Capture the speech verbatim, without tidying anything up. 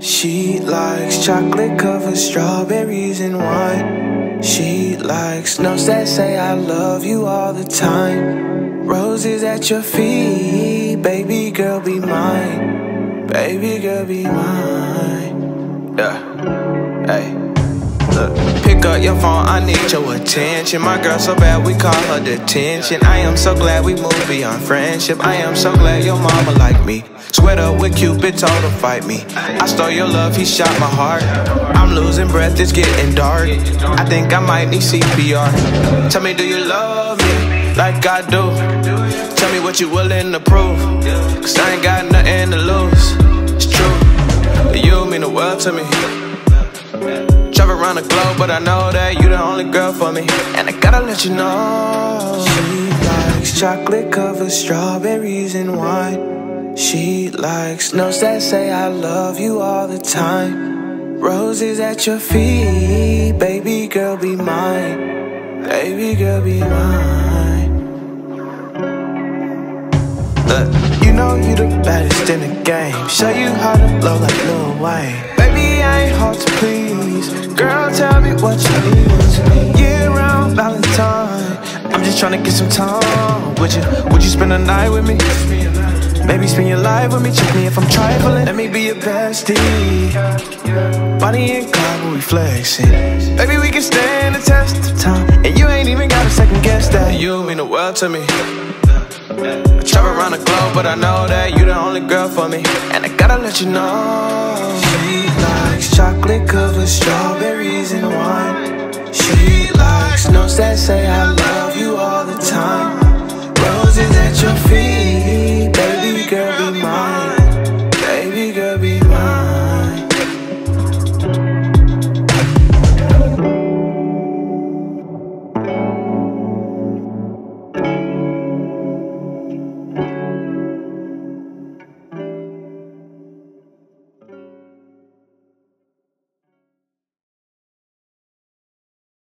She likes chocolate covered strawberries and wine. She likes notes that say I love you all the time. Roses at your feet, baby girl be mine. Baby girl be mine. Yeah, hey. Look, pick up your phone, I need your attention. My girl so bad we call her detention. I am so glad we moved beyond friendship. I am so glad your mama like me. Sweat up with Cupid, told her fight me. I stole your love, he shot my heart. I'm losing breath, it's getting dark. I think I might need C P R. Tell me, do you love me like I do? Tell me what you willing to prove, cause I ain't got nothing to lose. It's true, you mean the world to me. Travel around the globe, but I know that you the only girl for me. And I gotta let you know, she likes chocolate covered strawberries and wine. She likes notes that say I love you all the time. Roses at your feet, baby girl be mine. Baby girl be mine. Look, you know you the baddest in the game. Show you how to blow like Lil Wayne. Baby, I ain't hard to please. Girl, tell me what you need. Year-round Valentine, I'm just tryna get some time. Would you, would you spend the night with me? Maybe spend your life with me. Check me if I'm trifling. Let me be your bestie. Bonnie and Clyde when we flexing. Baby, we can stand the test of time, and you ain't even got a second guess that. You mean the world to me. I travel around the globe, but I know that you the only girl for me. And I gotta let you know, she likes chocolate covered strawberries and wine. She likes notes that say I love you all the time.